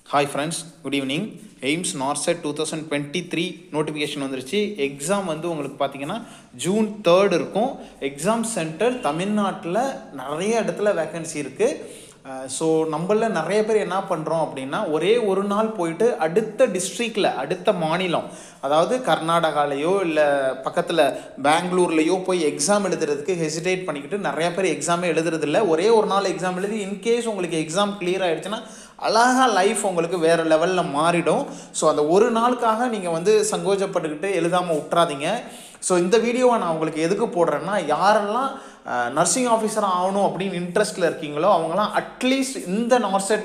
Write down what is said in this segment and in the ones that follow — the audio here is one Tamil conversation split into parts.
Hi friends, good evening. Aiims Norset 2023 notification வந்துருச்சு. எக்ஸாம் வந்து உங்களுக்கு பார்த்தீங்கன்னா ஜூன் 3 இருக்கும். எக்ஸாம் சென்டர் தமிழ்நாட்டில் நிறைய இடத்துல வேக்கன்சி இருக்குது. ஸோ நம்மள நிறைய பேர் என்ன பண்ணுறோம் அப்படின்னா ஒரே ஒரு நாள் போயிட்டு அடுத்த டிஸ்ட்ரிக்டில் அடுத்த மாநிலம், அதாவது கர்நாடகாலேயோ இல்லை பக்கத்தில் பெங்களூர்லேயோ போய் எக்ஸாம் எழுதுறதுக்கு ஹெசிடேட் பண்ணிக்கிட்டு நிறைய பேர் எக்ஸாமே எழுதுறதில்ல. ஒரே ஒரு நாள் எக்ஸாம் எழுதி இன்கேஸ் உங்களுக்கு எக்ஸாம் கிளியர் ஆகிடுச்சுன்னா அழகாக லைஃப் உங்களுக்கு வேறு லெவலில் மாறிடும். ஸோ அந்த ஒரு நாளுக்காக நீங்கள் வந்து சங்கோஜப்பட்டுக்கிட்டு எழுதாமல் விட்றாதீங்க. ஸோ இந்த வீடியோவை நான் உங்களுக்கு எதுக்கு போடுறேன்னா, யாரெல்லாம் நர்சிங் ஆஃபீஸராக ஆகணும் அப்படின்னு இன்ட்ரெஸ்ட்டில் இருக்கீங்களோ அவங்களாம் அட்லீஸ்ட் இந்த நார்செட்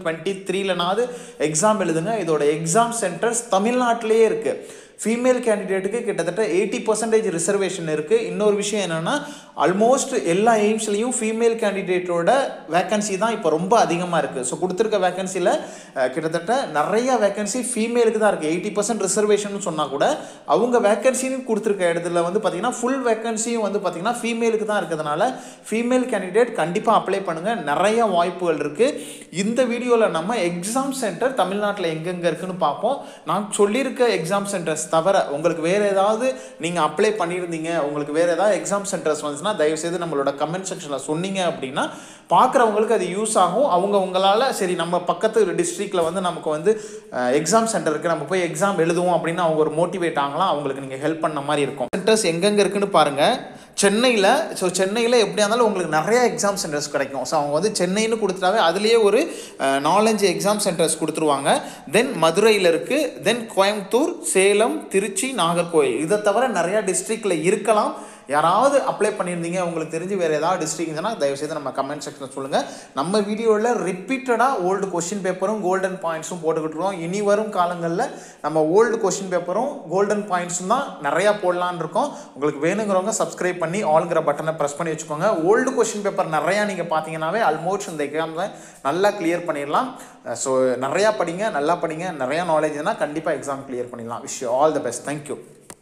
2023 எக்ஸாம் எழுதுங்க. இதோட எக்ஸாம் சென்டர்ஸ் தமிழ்நாட்டிலே இருக்குது. ஃபீமேல் கேண்டிடேட்டுக்கு கிட்டத்தட்ட 80% ரிசர்வேஷன் இருக்குது. இன்னொரு விஷயம் என்னென்னா, ஆல்மோஸ்ட் எல்லா எய்ம்ஸ்லேயும் ஃபீமேல் கேண்டிடேட்டோட வேக்கன்சி தான் இப்போ ரொம்ப அதிகமாக இருக்குது. ஸோ கொடுத்துருக்க வேக்கன்சியில் கிட்டத்தட்ட நிறையா வேக்கன்சி ஃபீமேலுக்கு தான் இருக்குது. 80% ரிசர்வேஷன் சொன்னால் கூட அவங்க வேக்கன்சின்னு கொடுத்துருக்க இடத்துல வந்து பார்த்திங்கன்னா ஃபுல் வேக்கன்சியும் வந்து பார்த்திங்கன்னா ஃபீமேலுக்கு தான் இருக்கிறதுனால ஃபீமேல் கேண்டிடேட் கண்டிப்பாக அப்ளை பண்ணுங்கள். நிறையா வாய்ப்புகள் இருக்குது. இந்த வீடியோவில் நம்ம எக்ஸாம் சென்டர் தமிழ்நாட்டில் எங்கெங்கே இருக்குன்னு பார்ப்போம். நான் சொல்லியிருக்க எக்ஸாம் சென்டர்ஸ் தவிர உங்களுக்கு வேறு ஏதாவது நீங்கள் அப்ளை பண்ணியிருந்தீங்க, உங்களுக்கு வேறு ஏதாவது எக்ஸாம் சென்டர்ஸ் வந்துச்சுன்னா தயவுசெய்து நம்மளோட கமெண்ட் செக்ஷனில் சொன்னீங்க அப்படின்னா பார்க்குறவங்களுக்கு அது யூஸ் ஆகும். உங்களால் சரி நம்ம பக்கத்து டிஸ்ட்ரிக்டில் வந்து நமக்கு வந்து எக்ஸாம் சென்டர் இருக்குது, நம்ம போய் எக்ஸாம் எழுதுவோம் அப்படின்னு அவங்க ஒரு மோட்டிவேட் ஆகலாம். அவங்களுக்கு நீங்கள் ஹெல்ப் பண்ண மாதிரி இருக்கும். சென்டர்ஸ் எங்கெங்கே இருக்குன்னு பாருங்கள். சென்னையில் எப்படியா இருந்தாலும் உங்களுக்கு நிறையா எக்ஸாம் சென்டர்ஸ் கிடைக்கும். ஸோ அவங்க வந்து சென்னைன்னு கொடுத்துட்டாவே அதுலேயே ஒரு 4-5 எக்ஸாம் சென்டர்ஸ் கொடுத்துருவாங்க. தென் மதுரையில் இருக்குது, தென் கோயம்புத்தூர், சேலம், திருச்சி, நாகர்கோவில். இதை தவிர நிறையா டிஸ்ட்ரிக்டில் இருக்கலாம். யாராவது அப்ளை பண்ணியிருந்தீங்க, உங்களுக்கு தெரிஞ்சு வேறு ஏதாவது டிஸ்ட்ரிக்ட்னா தயவுசெய்து நம்ம கமெண்ட் செக்ஷனில் சொல்லுங்கள். நம்ம வீடியோவில் ரிப்பீட்டடாக ஓல்டு கொஸ்டின் பேப்பரும் கோல்டன் பாயிண்ட்ஸும் போட்டுக்கிட்டுருக்கோம். இனி வரும் காலங்களில் நம்ம ஓல்டு கொஸ்டின் பேப்பரும் கோல்டன் பாயிண்ட்ஸும் தான் நிறையா போடலான்னு இருக்கோம். உங்களுக்கு வேணுங்கிறவங்க சப்ஸ்கிரைப் பண்ணி ஆல்ங்கிற பட்டனை ப்ரெஸ் பண்ணி வச்சுக்கோங்க. ஓல்டு கொஸ்டின் பேப்பர் நிறையா நீங்கள் பார்த்தீங்கன்னாவே ஆல்மோஸ்ட் இந்த எக்ஸாமில் நல்லா கிளியர் பண்ணிடலாம். ஸோ நிறையா படிங்க, நல்லா படிங்க. நிறையா நாலேஜ்னா கண்டிப்பாக எக்ஸாம் கிளியர் பண்ணிடலாம். Wish you all the best. Thank you.